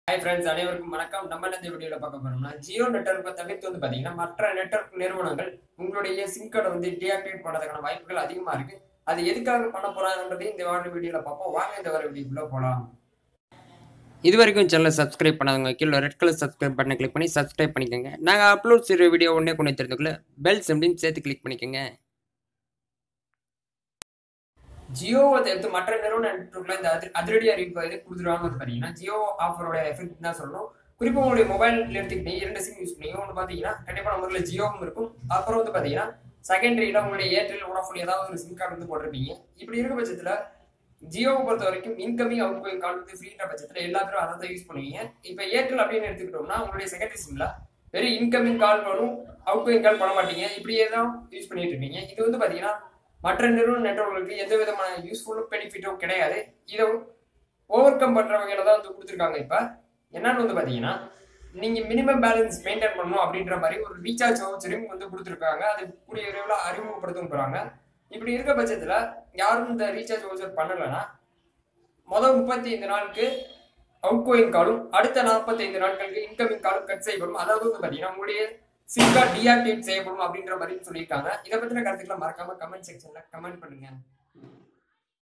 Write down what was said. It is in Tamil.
ஹாய் ஃப்ரெண்ட்ஸ், அனைவருக்கும் வணக்கம். நம்ம இந்த வீடியோவில் பார்க்க போறோம்னா ஜியோ நெட்வொர்க்கை தவிர்த்து பார்த்தீங்கன்னா மற்ற நெட்வொர்க் நிறுவனங்கள் உங்களுடைய சிம் கார்டை டீஆக்டிவேட் பண்ணதுக்கான வாய்ப்புகள் அதிகமாக இருக்கு. அது எதுக்காக பண்ண போறாங்கன்றதையும் இந்த வார வீடியோவில் பார்ப்போம். வாங்க இந்த வார வீடியோக்குள்ள போகலாம். இது வரைக்கும் சேனலை சப்ஸ்கிரைப் பண்ணாதவங்க கீழே ரெட் கலர் சப்ஸ்கிரைப் பட்டனை கிளிக் பண்ணி சப்ஸ்கிரைப் பண்ணிக்கோங்க. நாங்கள் அப்லோட் செய்கிற வீடியோ உடனே கொண்டு தெரிஞ்சுக்கல பெல் சிம்லையும் சேர்த்து கிளிக் பண்ணிக்கோங்க. ஜியோவை தவிர்த்து மற்ற நிறுவன நெட்வொர்க்ல இந்த அதிரடி அறிவிப்பு எது கொடுத்துருவாங்க பார்த்தீங்கன்னா ஜியோ ஆஃபரோட எஃபெக்ட் தான் சொல்லணும். குறிப்பாக உங்களுடைய மொபைல் எடுத்துக்கிட்டீங்க 2 சிம் யூஸ் பண்ணீங்க. ஒன்று பார்த்தீங்கன்னா கண்டிப்பாக நம்மள ஜியோவும் இருக்கும். அப்புறம் பார்த்தீங்கன்னா செகண்டரியில் உங்களுடைய ஏர்டெல் வோடாஃபோன் ஏதாவது ஒரு சிம் கார்டு போட்டிருப்பீங்க. இப்படி இருக்க பட்சத்தில் ஜியோவை பொறுத்த வரைக்கும் இன்கமிங் அவுட் கோயிங் கால் ஃப்ரீன்ற பட்சத்தில் எல்லாத்துக்கும் அதை தான் யூஸ் பண்ணுவீங்க. இப்போ ஏர்டெல் அப்படின்னு எடுத்துக்கிட்டோம்னா உங்களுடைய செகண்டரி சிம்ல வெறும் இன்கமிங் கால் வரும், அவுட் கோயிங் கால் பண்ண மாட்டீங்க. இப்படியே தான் யூஸ் பண்ணிட்டு இருப்பீங்க. இது பார்த்தீங்கன்னா மற்ற நிறுவன நெட்வொர்க்குகளுக்கு எந்த விதமான யூஸ்ஃபுல்லும் பெனிஃபிட்டும் கிடையாது. இதை ஓவர் கம் பண்ற வகையில தான் கொடுத்துருக்காங்க. இப்ப என்னன்னு பாத்தீங்கன்னா நீங்க மினிமம் பேலன்ஸ் மெயின்டைன் பண்ணணும் அப்படின்ற மாதிரி ஒரு ரீசார்ஜ் வவுச்சரையும் கொடுத்துருக்காங்க. அது கூடிய விரைவில் அறிமுகப்படுத்தும் போறாங்க. இப்படி இருக்க பட்சத்துல யாரும் இந்த ரீசார்ஜ் வவுச்சர் பண்ணலைன்னா முதல் 35 நாளுக்கு அவுட் கோயிங் காலும் அடுத்த 45 நாட்களுக்கு இன்கமிங் காலும் கட் செய்யப்படும். அதாவது பாத்தீங்கன்னா உங்களுடைய சிம் கார்டு டீஆக்டிவேட் செய்யப்படும் அப்படின்ற மாதிரி சொல்லியிருக்காங்க. இதை பத்தின கருத்துக்களை மறக்காம கமெண்ட் செக்ஷன்ல கமெண்ட் பண்ணுங்க.